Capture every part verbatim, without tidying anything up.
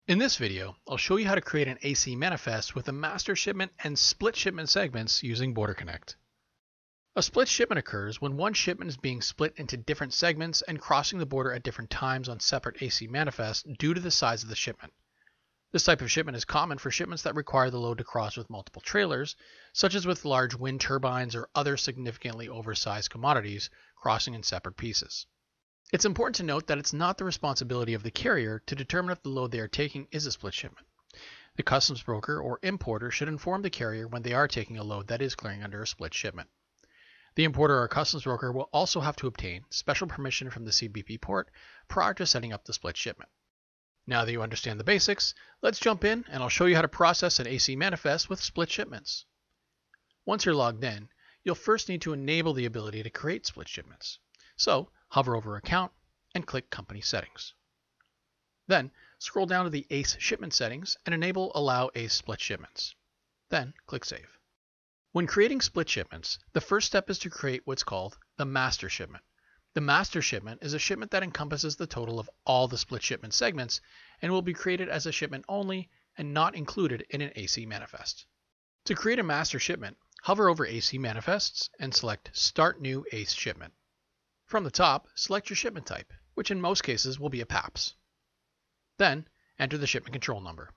In this video, I'll show you how to create an A C manifest with a master shipment and split shipment segments using BorderConnect. A split shipment occurs when one shipment is being split into different segments and crossing the border at different times on separate A C manifests due to the size of the shipment. This type of shipment is common for shipments that require the load to cross with multiple trailers, such as with large wind turbines or other significantly oversized commodities crossing in separate pieces. It's important to note that it's not the responsibility of the carrier to determine if the load they are taking is a split shipment. The customs broker or importer should inform the carrier when they are taking a load that is clearing under a split shipment. The importer or customs broker will also have to obtain special permission from the C B P port prior to setting up the split shipment. Now that you understand the basics, let's jump in and I'll show you how to process an A C manifest with split shipments. Once you're logged in, you'll first need to enable the ability to create split shipments. So, hover over Account and click Company Settings. Then, scroll down to the A C E Shipment Settings and enable Allow A C E Split Shipments. Then, click Save. When creating split shipments, the first step is to create what's called the master shipment. The master shipment is a shipment that encompasses the total of all the split shipment segments and will be created as a shipment only and not included in an A C manifest. To create a master shipment, hover over A C Manifests and select Start New A C E Shipment. From the top, select your shipment type, which in most cases will be a P A P S. Then, enter the shipment control number.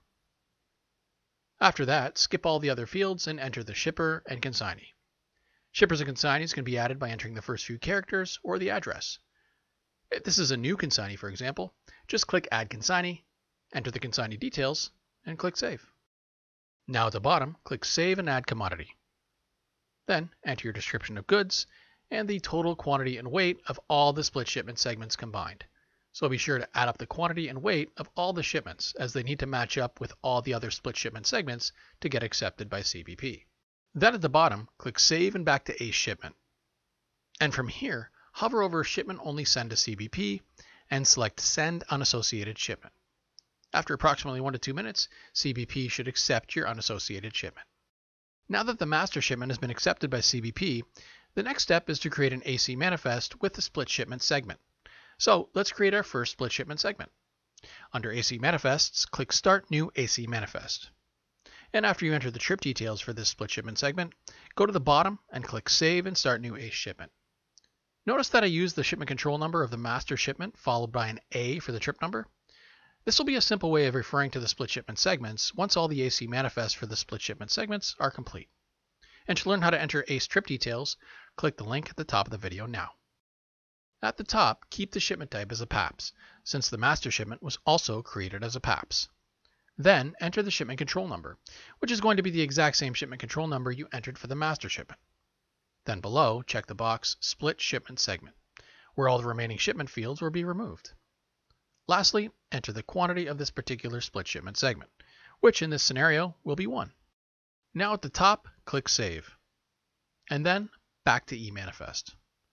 After that, skip all the other fields and enter the shipper and consignee. Shippers and consignees can be added by entering the first few characters or the address. If this is a new consignee, for example, just click Add Consignee, enter the consignee details, and click Save. Now at the bottom, click Save and Add Commodity. Then, enter your description of goods and the total quantity and weight of all the split shipment segments combined. So be sure to add up the quantity and weight of all the shipments as they need to match up with all the other split shipment segments to get accepted by C B P. Then at the bottom, click Save and back to A C E Shipment. And from here, hover over Shipment Only Send to C B P and select Send Unassociated Shipment. After approximately one to two minutes, C B P should accept your unassociated shipment. Now that the master shipment has been accepted by C B P, the next step is to create an A C manifest with the split shipment segment. So let's create our first split shipment segment. Under A C Manifests, click Start New A C Manifest. And after you enter the trip details for this split shipment segment, go to the bottom and click Save and Start New A C E Shipment. Notice that I used the shipment control number of the master shipment followed by an A for the trip number. This will be a simple way of referring to the split shipment segments once all the A C manifests for the split shipment segments are complete. And to learn how to enter A C E trip details, click the link at the top of the video now. At the top, keep the shipment type as a P A P S, since the master shipment was also created as a P A P S. Then enter the shipment control number, which is going to be the exact same shipment control number you entered for the master shipment. Then below, check the box Split Shipment Segment, where all the remaining shipment fields will be removed. Lastly, enter the quantity of this particular split shipment segment, which in this scenario will be one. Now at the top, click Save, and then back to eManifest.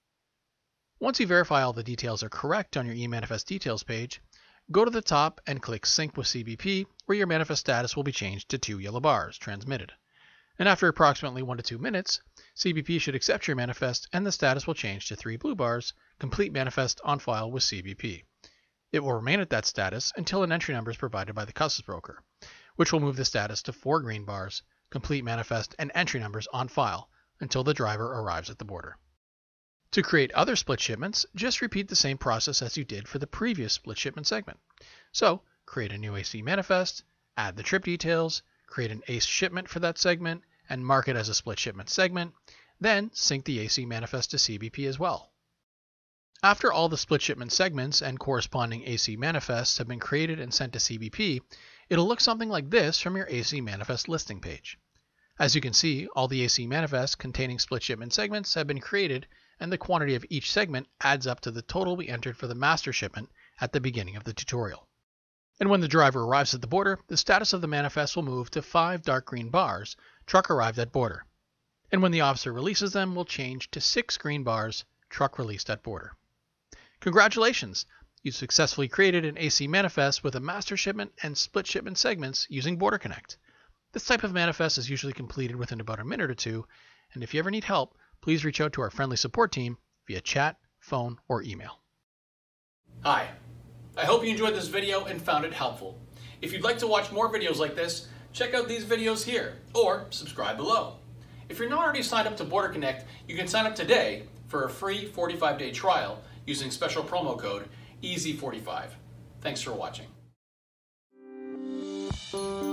Once you verify all the details are correct on your eManifest details page, go to the top and click Sync with C B P, where your manifest status will be changed to two yellow bars, transmitted. And after approximately one to two minutes, C B P should accept your manifest and the status will change to three blue bars, Complete Manifest on file with C B P. It will remain at that status until an entry number is provided by the customs broker, which will move the status to four green bars, Complete Manifest and entry numbers on file until the driver arrives at the border. To create other split shipments, just repeat the same process as you did for the previous split shipment segment. So, create a new A C manifest, add the trip details, create an A C E shipment for that segment, and mark it as a split shipment segment, then sync the A C manifest to C B P as well. After all the split shipment segments and corresponding A C manifests have been created and sent to C B P, it'll look something like this from your A C manifest listing page. As you can see, all the A C manifests containing split shipment segments have been created, and the quantity of each segment adds up to the total we entered for the master shipment at the beginning of the tutorial. And when the driver arrives at the border, the status of the manifest will move to five dark green bars, Truck Arrived at Border. And when the officer releases them, will change to six green bars, Truck Released at Border. Congratulations! You've successfully created an A C manifest with a master shipment and split shipment segments using BorderConnect. This type of manifest is usually completed within about a minute or two, and if you ever need help, please reach out to our friendly support team via chat, phone, or email. Hi, I hope you enjoyed this video and found it helpful. If you'd like to watch more videos like this, check out these videos here or subscribe below. If you're not already signed up to BorderConnect, you can sign up today for a free forty-five day trial using special promo code E A S Y forty-five. Thanks for watching.